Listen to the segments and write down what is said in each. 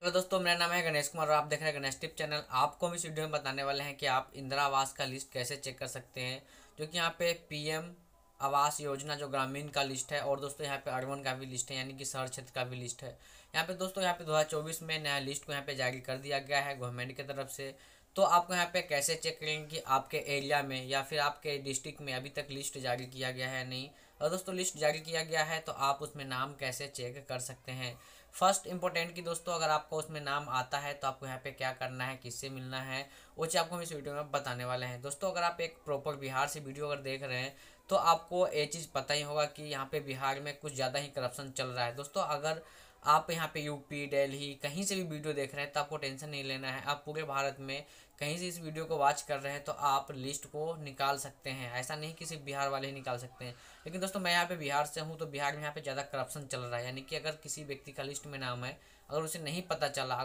तो दोस्तों, मेरा नाम है गणेश कुमार और आप देख रहे हैं गणेश टिप चैनल। आपको हम इस वीडियो में बताने वाले हैं कि आप इंदिरा आवास का लिस्ट कैसे चेक कर सकते हैं। जो कि यहाँ पे पीएम आवास योजना जो ग्रामीण का लिस्ट है, और दोस्तों यहाँ पे अर्बन का भी लिस्ट है, यानी कि शहर क्षेत्र का भी लिस्ट है। यहाँ पे दोस्तों, यहाँ पे 2024 में नया लिस्ट को यहाँ पे जारी कर दिया गया है गवर्नमेंट की तरफ से। तो आपको यहाँ पे कैसे चेक करेंगे कि आपके एरिया में या फिर आपके डिस्ट्रिक्ट में अभी तक लिस्ट जारी किया गया है नहीं। और दोस्तों, लिस्ट जारी किया गया है तो आप उसमें नाम कैसे चेक कर सकते हैं। फर्स्ट इंपॉर्टेंट कि दोस्तों, अगर आपको उसमें नाम आता है तो आपको यहाँ पे क्या करना है, किससे मिलना है, वो चीज़ आपको हम इस वीडियो में बताने वाले हैं। दोस्तों, अगर आप एक प्रॉपर बिहार से वीडियो अगर देख रहे हैं तो आपको ये चीज़ पता ही होगा कि यहाँ पे बिहार में कुछ ज़्यादा ही करप्शन चल रहा है। दोस्तों, अगर आप यहाँ पे यूपी, दिल्ली कहीं से भी वीडियो देख रहे हैं तो आपको टेंशन नहीं लेना है। आप पूरे भारत में कहीं से इस वीडियो को वॉच कर रहे हैं तो आप लिस्ट को निकाल सकते हैं। ऐसा नहीं कि सिर्फ बिहार वाले ही निकाल सकते हैं। लेकिन दोस्तों, मैं यहाँ पे बिहार से हूँ तो बिहार में यहाँ पे ज़्यादा करप्शन चल रहा है। यानी कि अगर किसी व्यक्ति का लिस्ट में नाम है, अगर उसे नहीं पता चला,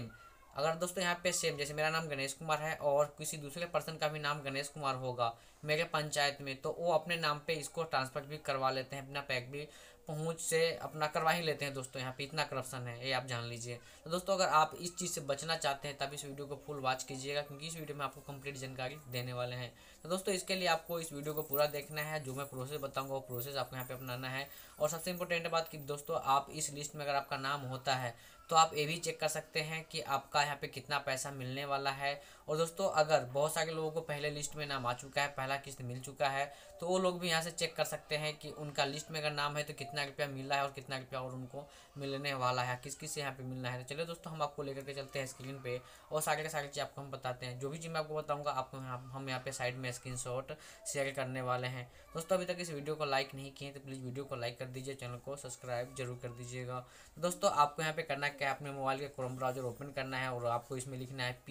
अगर दोस्तों यहाँ पे सेम जैसे मेरा नाम गणेश कुमार है और किसी दूसरे पर्सन का भी नाम गणेश कुमार होगा मेरे पंचायत में, तो वो अपने नाम पे इसको ट्रांसफर भी करवा लेते हैं, अपना पैक भी पहुंच से अपना करवा ही लेते हैं। दोस्तों, यहाँ पे इतना करप्शन है, ये आप जान लीजिए। तो दोस्तों, अगर आप इस चीज़ से बचना चाहते हैं तब इस वीडियो को फुल वॉच कीजिएगा, क्योंकि इस वीडियो में आपको कंप्लीट जानकारी देने वाले हैं। तो दोस्तों, इसके लिए आपको इस वीडियो को पूरा देखना है। जो मैं प्रोसेस बताऊंगा वो प्रोसेस आपको यहाँ पे अपनाना है। और सबसे इंपॉर्टेंट बात कि दोस्तों, आप इस लिस्ट में अगर आपका नाम होता है तो आप ये भी चेक कर सकते हैं कि आपका यहाँ पे कितना पैसा मिलने वाला है। और दोस्तों, अगर बहुत सारे लोगों को पहले लिस्ट में नाम आ चुका है, पहला किस्त मिल चुका है, तो वो लोग भी यहाँ से चेक कर सकते हैं कि उनका लिस्ट में अगर नाम है तो कितना रुपया मिला है और कितना रुपया और उनको मिलने वाला है, किस किस से यहाँ पे मिलना है। तो चलिए दोस्तों, हम आपको लेकर के चलते हैं स्क्रीन पे और सारे के सारे चीज़ आपको हम बताते हैं। जो भी चीज़ मैं आपको बताऊँगा आपको हम यहाँ पे साइड में स्क्रीनशॉट शेयर करने वाले हैं। दोस्तों, अभी तक इस वीडियो को लाइक नहीं किए तो प्लीज़ वीडियो को लाइक कर दीजिए, चैनल को सब्सक्राइब जरूर कर दीजिएगा। तो दोस्तों, आपको यहाँ पे करना क्या है, अपने मोबाइल के क्रोम ब्राउजर ओपन करना है और आपको इसमें लिखना है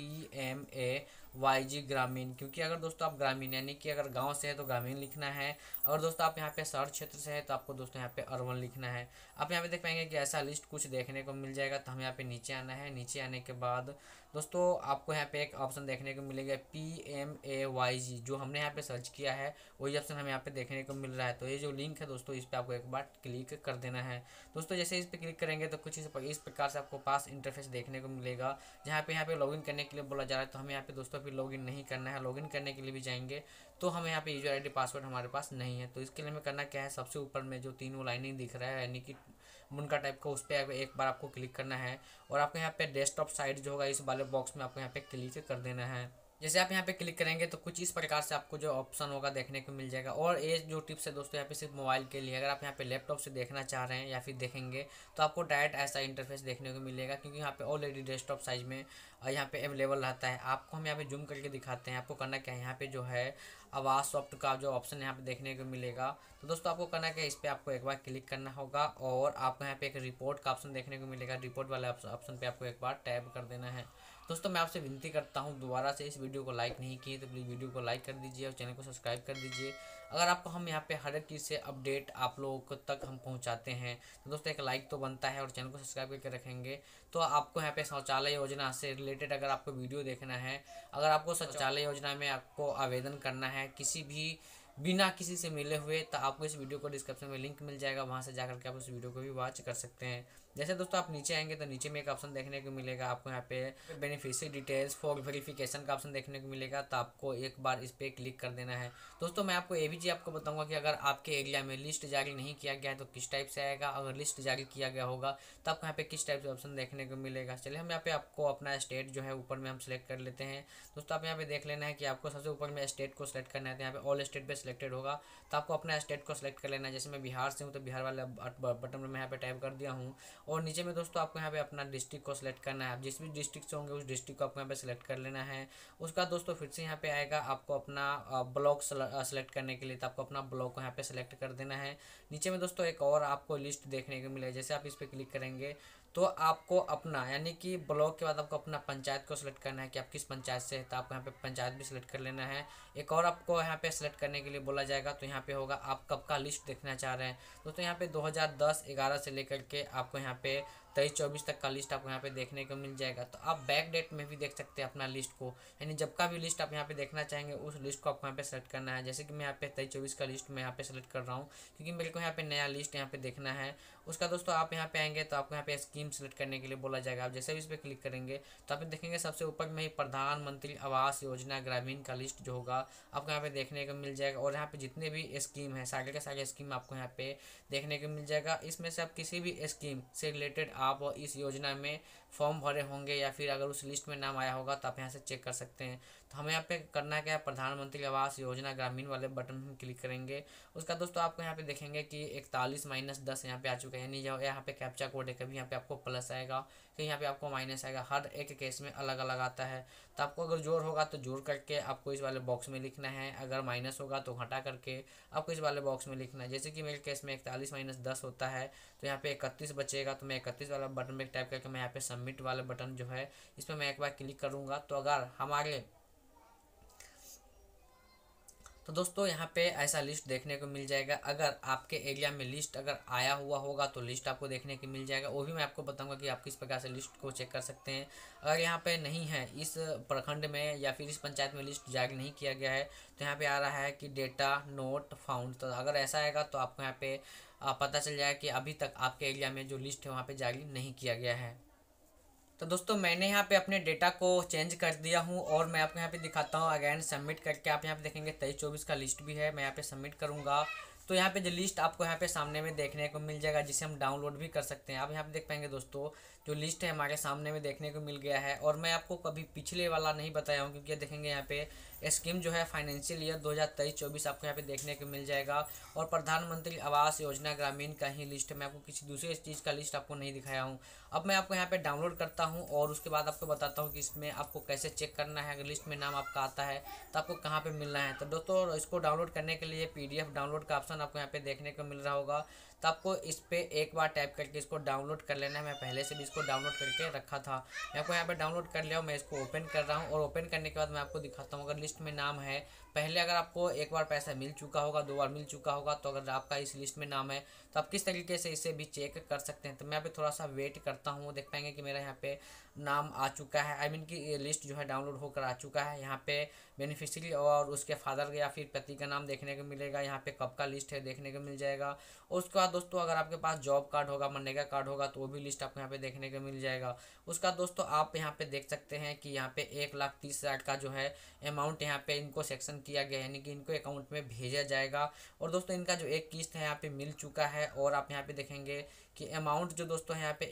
PMAYG ग्रामीण। क्योंकि अगर दोस्तों आप ग्रामीण यानी कि अगर गांव से है तो ग्रामीण लिखना है। अगर दोस्तों आप यहाँ पे शहर क्षेत्र से है तो आपको दोस्तों यहाँ पे अर्बन लिखना है। आप यहाँ पे देख पाएंगे कि ऐसा लिस्ट कुछ देखने को मिल जाएगा। तो हमें यहाँ पे नीचे आना है। नीचे आने के बाद दोस्तों आपको यहाँ पे एक ऑप्शन देखने को मिलेगा PMAYG, जो हमने यहाँ पे सर्च किया है वही ऑप्शन हमें यहाँ पे देखने को मिल रहा है। तो ये जो लिंक है दोस्तों, इस पर आपको एक बार क्लिक कर देना है। दोस्तों, जैसे इस पर क्लिक करेंगे तो कुछ इस प्रकार से आपको पास इंटरफेस देखने को मिलेगा, जहाँ पे यहाँ पे लॉगिन करने के लिए बोला जा रहा है। तो हमें यहाँ पे दोस्तों फिर लॉगिन नहीं करना है। लॉगिन करने के लिए भी जाएंगे तो हमें यहाँ पे यूजर आईडी पासवर्ड हमारे पास नहीं है। तो इसके लिए हमें करना क्या है, सबसे ऊपर में जो तीनों लाइनिंग दिख रहा है यानी कि मुनका टाइप का, उस पर एक बार आपको क्लिक करना है और आपको यहाँ पे डेस्कटॉप साइट जो होगा इस वाले बॉक्स में आपको यहाँ पे क्लिक कर देना है। जैसे आप यहाँ पे क्लिक करेंगे तो कुछ इस प्रकार से आपको जो ऑप्शन होगा देखने को मिल जाएगा। और ये जो टिप्स है दोस्तों, यहाँ पे सिर्फ मोबाइल के लिए। अगर आप यहाँ पे लैपटॉप से देखना चाह रहे हैं या फिर देखेंगे तो आपको डायरेक्ट ऐसा इंटरफेस देखने को मिलेगा, क्योंकि यहाँ पे ऑलरेडी डेस्कटॉप साइज में यहाँ पे अवेलेबल रहता है। आपको हम यहाँ पे जूम करके दिखाते हैं। आपको करना क्या है, यहाँ पे जो है आवास सॉफ्ट का जो ऑप्शन यहाँ पे देखने को मिलेगा। तो दोस्तों, आपको करना क्या है, इस पर आपको एक बार क्लिक करना होगा और आपको यहाँ पे एक रिपोर्ट का ऑप्शन देखने को मिलेगा। रिपोर्ट वाले ऑप्शन पे आपको एक बार टैप कर देना है। दोस्तों, मैं आपसे विनती करता हूं, दोबारा से इस वीडियो को लाइक नहीं किए तो प्लीज़ वीडियो को लाइक कर दीजिए और चैनल को सब्सक्राइब कर दीजिए। अगर आपको हम यहाँ पे हर एक चीज़ से अपडेट आप लोगों तक हम पहुँचाते हैं तो दोस्तों एक लाइक तो बनता है और चैनल को सब्सक्राइब करके रखेंगे। तो आपको यहाँ पे शौचालय योजना से रिलेटेड अगर आपको वीडियो देखना है, अगर आपको शौचालय योजना में आपको आवेदन करना है किसी भी बिना किसी से मिले हुए, तो आपको इस वीडियो को डिस्क्रिप्शन में लिंक मिल जाएगा, वहाँ से जाकर के आप उस वीडियो को भी वॉच कर सकते हैं। जैसे दोस्तों आप नीचे आएंगे तो नीचे में एक ऑप्शन देखने को मिलेगा, आपको यहाँ पे बेनिफिशियरी डिटेल्स फॉर वेरिफिकेशन का ऑप्शन देखने को मिलेगा। तो आपको एक बार इस पर क्लिक कर देना है। दोस्तों, मैं आपको ये भी चीज़ आपको बताऊंगा कि अगर आपके एरिया में लिस्ट जारी नहीं किया गया है तो किस टाइप से आएगा, अगर लिस्ट जारी किया गया होगा तो आपको यहाँ पे किस टाइप से ऑप्शन देखने को मिलेगा। चलिए हम यहाँ पे आपको अपना स्टेट जो है ऊपर में हम सेलेक्ट कर लेते हैं। दोस्तों, आप यहाँ पे देख लेना है कि आपको सबसे ऊपर में स्टेट को सिलेक्ट करना है। तो यहाँ पे ऑल स्टेट पे सिलेक्टेड होगा, तो आपको अपना स्टेट को सिलेक्ट कर लेना है। जैसे मैं बिहार से हूँ तो बिहार वाले बटन में मैं यहाँ पे टाइप कर दिया हूँ। और नीचे में दोस्तों आपको यहाँ पे अपना डिस्ट्रिक्ट को सिलेक्ट करना है। आप जिस भी डिस्ट्रिक्ट से होंगे उस डिस्ट्रिक्ट को आपको यहाँ पे सिलेक्ट कर लेना है। उसका दोस्तों फिर से यहाँ पे आएगा आपको अपना ब्लॉक सेलेक्ट करने के लिए, तो आपको अपना ब्लॉक को यहाँ पे सिलेक्ट कर देना है। नीचे में दोस्तों एक और आपको लिस्ट देखने को मिलेगा। जैसे आप इस पर क्लिक करेंगे तो आपको अपना यानी कि ब्लॉक के बाद आपको अपना पंचायत को सिलेक्ट करना है कि आप किस पंचायत से है, तो आपको यहाँ पे पंचायत भी सिलेक्ट कर लेना है। एक और आपको यहाँ पे सिलेक्ट करने के लिए बोला जाएगा, तो यहाँ पे होगा आप कब का लिस्ट देखना चाह रहे हैं। दोस्तों, यहाँ पे 2010-11 से लेकर के आपको यहाँ पे 23-24 तक का लिस्ट आपको यहाँ पे देखने को मिल जाएगा। तो आप बैक डेट में भी देख सकते हैं अपना लिस्ट को, यानी जब का भी लिस्ट आप यहाँ पे देखना चाहेंगे उस लिस्ट को आपको यहाँ पे सेलेक्ट करना है। जैसे कि मैं यहाँ पे 23-24 का लिस्ट मैं यहाँ पे सेलेक्ट कर रहा हूँ, क्योंकि मेरे को यहाँ पे नया लिस्ट यहाँ पे देखना है। उसका दोस्तों आप यहाँ पे आएंगे तो आपको यहाँ पे स्कीम सेलेक्ट करने के लिए बोला जाएगा। आप जैसे भी इस पर क्लिक करेंगे तो आप देखेंगे सबसे ऊपर में ही प्रधानमंत्री आवास योजना ग्रामीण का लिस्ट जो होगा आपको यहाँ पे देखने को मिल जाएगा। और यहाँ पे जितने भी स्कीम है सारे के सारे स्कीम आपको यहाँ पे देखने को मिल जाएगा। इसमें से आप किसी भी स्कीम से रिलेटेड आप इस योजना में फॉर्म भरे होंगे या फिर अगर उस लिस्ट में नाम आया होगा तो आप यहाँ से चेक कर सकते हैं। तो हमें यहाँ पे करना क्या है, प्रधानमंत्री आवास योजना ग्रामीण वाले बटन में क्लिक करेंगे। उसका दोस्तों आपको यहाँ पे देखेंगे कि 41-10 यहाँ पे आ चुका है, यानी यहाँ पे कैप्चा कोड है, कभी यहाँ पे आपको प्लस आएगा, कहीं यहाँ पे आपको माइनस आएगा, हर एक केस में अलग अलग आता है। तो आपको अगर जोड़ होगा तो जोड़ करके आपको इस वाले बॉक्स में लिखना है, अगर माइनस होगा तो घटा करके आपको इस वाले बॉक्स में लिखना है। जैसे कि मेरे केस में 41-10 होता है तो यहाँ पे 31 बचेगा, तो मैं 31 वाला बटन में टाइप करके मैं यहाँ पे सबमिट वाला बटन जो है इस पर मैं एक बार क्लिक करूँगा। तो अगर हमारे तो दोस्तों यहाँ पे ऐसा लिस्ट देखने को मिल जाएगा। अगर आपके एरिया में लिस्ट अगर आया हुआ होगा तो लिस्ट आपको देखने को मिल जाएगा, वो भी मैं आपको बताऊंगा कि आप किस प्रकार से लिस्ट को चेक कर सकते हैं। अगर यहाँ पे नहीं है, इस प्रखंड में या फिर इस पंचायत में लिस्ट जारी नहीं किया गया है तो यहाँ पे आ रहा है कि डेटा नोट फाउंड। तो अगर ऐसा आएगा तो आपको यहाँ पे पता चल जाएगा कि अभी तक आपके एरिया में जो लिस्ट है वहाँ पे जारी नहीं किया गया है। तो दोस्तों मैंने यहाँ पे अपने डेटा को चेंज कर दिया हूँ और मैं आपको यहाँ पे दिखाता हूँ। अगेन सबमिट करके आप यहाँ पे देखेंगे 23-24 का लिस्ट भी है। मैं यहाँ पे सबमिट करूँगा तो यहाँ पे जो लिस्ट आपको यहाँ पे सामने में देखने को मिल जाएगा, जिसे हम डाउनलोड भी कर सकते हैं। आप यहाँ पे देख पाएंगे दोस्तों जो लिस्ट है हमारे सामने में देखने को मिल गया है। और मैं आपको कभी पिछले वाला नहीं बताया हूँ, क्योंकि देखेंगे यहाँ पे स्कीम जो है फाइनेंशियल ईयर 2023-24 आपको यहाँ पे देखने को मिल जाएगा। और प्रधानमंत्री आवास योजना ग्रामीण का ही लिस्ट है, मैं आपको किसी दूसरे चीज़ का लिस्ट आपको नहीं दिखाया हूँ। अब मैं आपको यहाँ पे डाउनलोड करता हूँ और उसके बाद आपको बताता हूँ कि इसमें आपको कैसे चेक करना है। अगर लिस्ट में नाम आपका आता है तो आपको कहाँ पे मिलना है। तो दोस्तों इसको डाउनलोड करने के लिए PDF डाउनलोड का ऑप्शन आपको यहाँ पे देखने को मिल रहा होगा। तो आपको इस पर एक बार टाइप करके इसको डाउनलोड कर लेना है। मैं पहले से भी इसको डाउनलोड करके रखा था, मैं आपको यहाँ पे डाउनलोड कर लिया हूँ। मैं इसको ओपन कर रहा हूँ और ओपन करने के बाद मैं आपको दिखाता हूँ। अगर लिस्ट में नाम है, पहले अगर आपको एक बार पैसा मिल चुका होगा, 2 बार मिल चुका होगा, तो अगर आपका इस लिस्ट में नाम है तो आप किस तरीके से इसे भी चेक कर सकते हैं। तो मैं यहाँ पे थोड़ा सा वेट करता हूँ, देख पाएंगे कि मेरा यहाँ पे नाम आ चुका है, आई मीन कि ये लिस्ट जो है डाउनलोड होकर आ चुका है। यहाँ पे बेनिफिशियरी और उसके फादर या फिर पति का नाम देखने को मिलेगा, यहाँ पे कब का लिस्ट है देखने को मिल जाएगा। और उसके बाद दोस्तों अगर आपके पास जॉब कार्ड होगा, मनरेगा कार्ड होगा, तो वो भी लिस्ट आपको यहाँ पे देखने को मिल जाएगा। उसका दोस्तों आप यहाँ पे देख सकते हैं कि यहाँ पे 1,30,000 का जो है अमाउंट यहाँ पे इनको सेक्शन किया गया है, यानी कि इनको अकाउंट में भेजा जाएगा। और दोस्तों इनका जो एक किस्त है यहाँ पे मिल चुका है। और आप यहाँ पे देखेंगे कि अमाउंट जो दोस्तों है यहाँ पे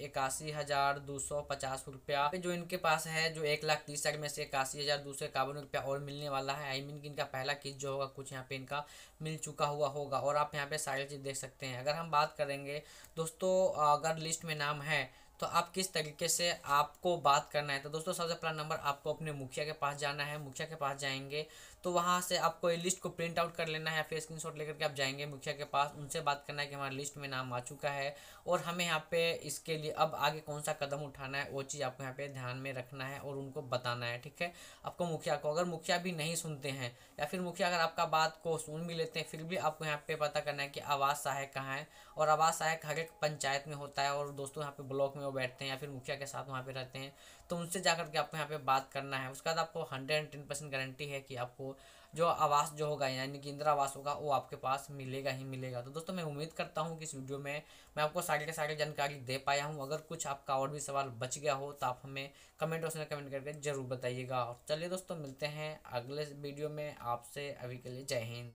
81,250 रुपया जो इनके पास है, जो 1,30,000 में से 81,251 रुपया और मिलने वाला है। आई मीन कि इनका पहला किस्त जो होगा कुछ यहाँ पे इनका मिल चुका हुआ होगा। और आप यहाँ पे सारी चीज़ देख सकते हैं। अगर हम बात करेंगे दोस्तों, अगर लिस्ट में नाम है तो आप किस तरीके से आपको बात करना है। तो दोस्तों सबसे पहला नंबर आपको अपने मुखिया के पास जाना है। मुखिया के पास जाएंगे तो वहाँ से आपको ये लिस्ट को प्रिंट आउट कर लेना है, फिर स्क्रीनशॉट लेकर के आप जाएंगे मुखिया के पास, उनसे बात करना है कि हमारी लिस्ट में नाम आ चुका है और हमें यहाँ पे इसके लिए अब आगे कौन सा कदम उठाना है, वो चीज़ आपको यहाँ पे ध्यान में रखना है और उनको बताना है। ठीक है, आपको मुखिया को, अगर मुखिया भी नहीं सुनते हैं या फिर मुखिया अगर आपका बात को सुन भी लेते हैं, फिर भी आपको यहाँ पे पता करना है कि आवास सहायक कहाँ है। और आवास सहायक हर एक पंचायत में होता है और दोस्तों यहाँ पे ब्लॉक में वो बैठते हैं या फिर मुखिया के साथ वहाँ पे रहते हैं, तो उनसे जाकर के आपको यहाँ पे बात करना है। उसके बाद आपको 110% गारंटी है कि आपको जो आवास जो होगा यानी कि इंदिरा आवास होगा वो आपके पास मिलेगा ही मिलेगा। तो दोस्तों मैं उम्मीद करता हूँ कि इस वीडियो में मैं आपको सारी के सारी जानकारी दे पाया हूँ। अगर कुछ आपका और भी सवाल बच गया हो तो आप हमें कमेंट बॉक्स में कमेंट करके ज़रूर बताइएगा। और चलिए दोस्तों मिलते हैं अगले वीडियो में आपसे, अभी के लिए जय हिंद।